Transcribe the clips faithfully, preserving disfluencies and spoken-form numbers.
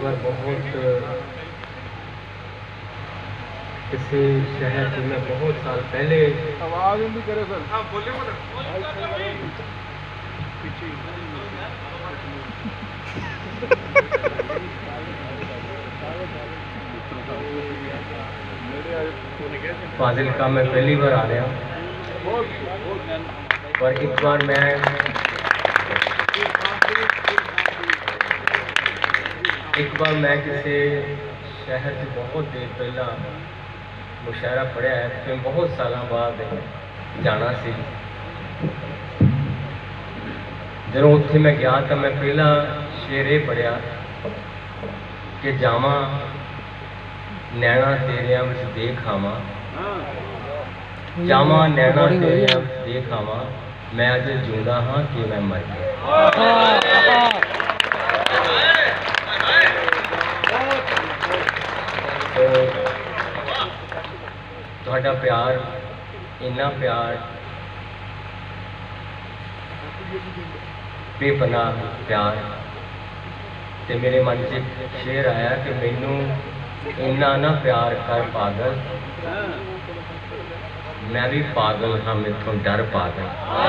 बार बहुत किसी शहर से मैं बहुत साल पहले आवाज भी करे सर। हाँ बोलिए बोले। फाजिलका में पहली बार आ रहा पर एक बार मैं एक बार मैं किसी शहर से बहुत देर पहला मुशायरा पढ़िया है फिर बहुत साल बाद जाना सी जो उत्थे मैं गया तो मैं पहला शेर ये पढ़िया कि जावा नैना तेरिया विच देख आवां जावा नैना तेरिया विच देख आवां मैं अज जिंदा हाँ कि मैं मर गया। तो तुहाडा प्यार इन्ना प्यार बेपनाह प्यार ते मेरे मन से शेर आया कि मैनू इन्ना ना प्यार कर पागल मैं भी पागल हाँ मेथों डर पागल।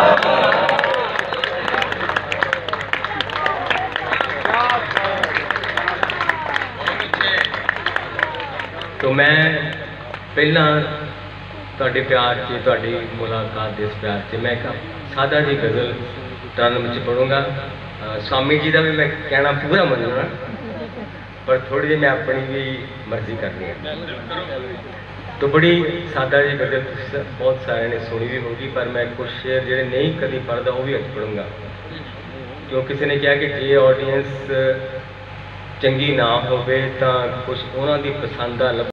तो मैं पहला तुहाडे प्यार से तुहाडी मुलाकात इस प्यार से मैं सादा जी गज़ल तरन्नुम च पढ़ूंगा। स्वामी जी का भी मैं कहना पूरा मनना पर थोड़ी जी मैं अपनी भी मर्जी करनी है। तो बड़ी सादा जी गज़ल बहुत सारे ने सुनी भी होगी पर मैं कुछ शेर जो नहीं कभी पढ़ता वो भी अच पढ़ूंगा क्यों किसी ने कहा कि जे ऑडियंस चंगी ना हो तो कुछ उन्होंने पसंद आ